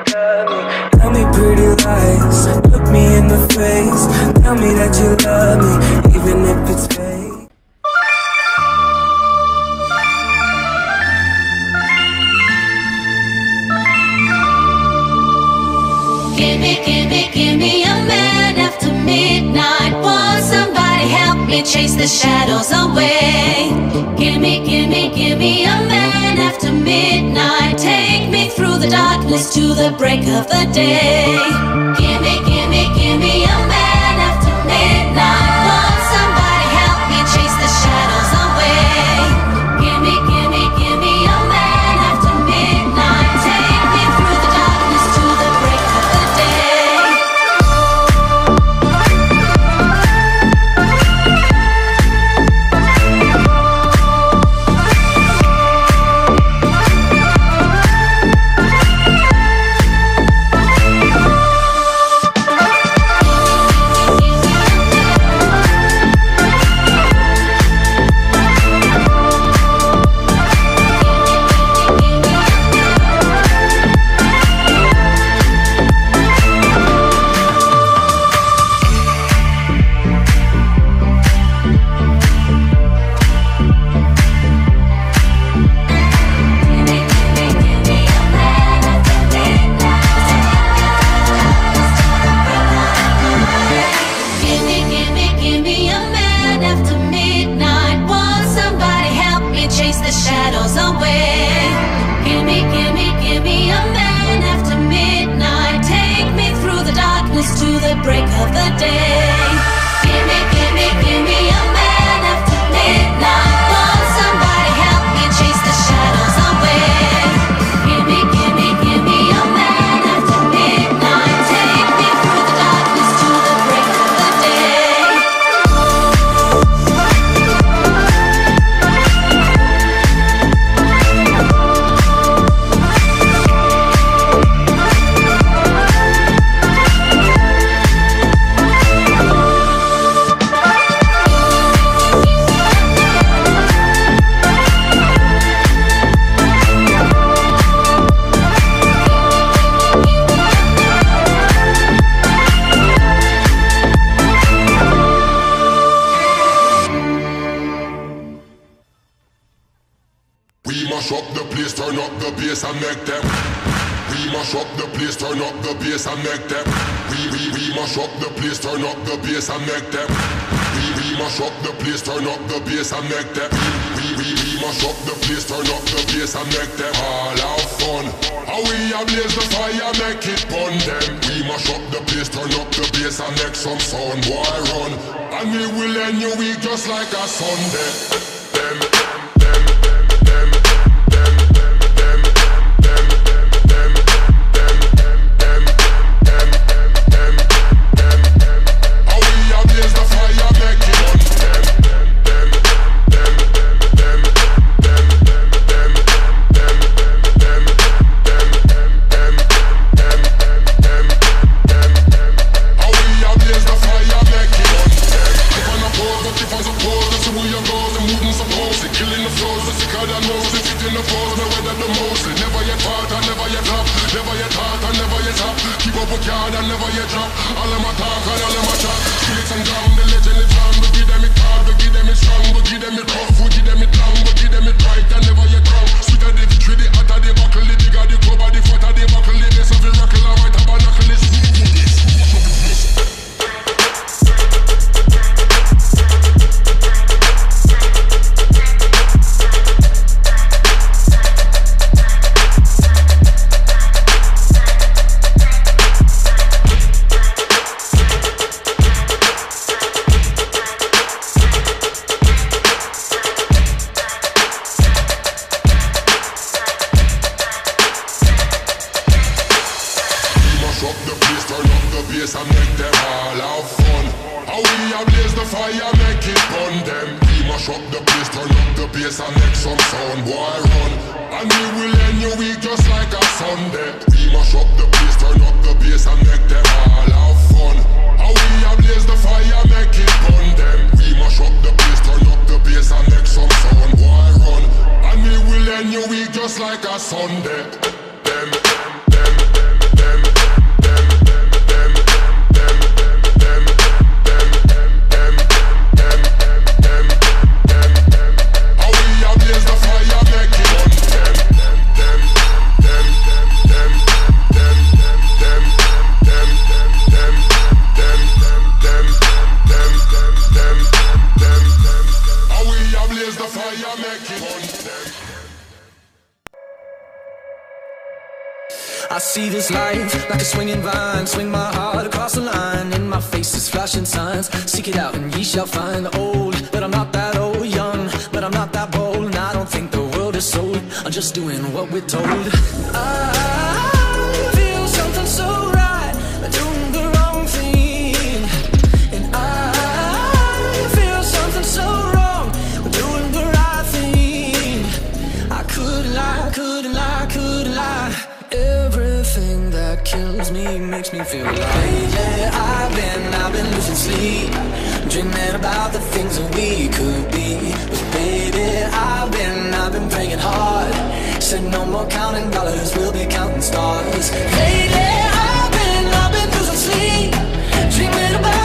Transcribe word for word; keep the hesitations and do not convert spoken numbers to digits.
love me. Tell me pretty lies, look me in the face. Tell me that you love me, even if it's fake. Give me, give me, give me a man after midnight. Want somebody help me chase the shadows away. Give me, give me, give me a man after midnight. Take me through the darkness to the break of the day. Give me, give me, give me a man after midnight. Want somebody help me chase the shadows away. Give me, give me, give me a man after midnight. Take me through the darkness to the break of the day. Just like a Sunday. Them, them, them, them. I see this life like a swinging vine, swing my heart across the line. In my face is flashing signs, seek it out and ye shall find. Old, but I'm not that old. Young, but I'm not that bold. And I don't think the world is sold, I'm just doing what we're told. I feel something so right, doing the wrong thing. And I feel something so wrong, doing the right thing. I couldn't lie, couldn't lie, couldn't lie. Everything that kills me makes me feel alive. Lately I've been, I've been losing sleep, dreaming about the things that we could be. But baby, I've been, I've been praying hard. Said no more counting dollars, we'll be counting stars. Lately I've been, I've been losing sleep, dreaming about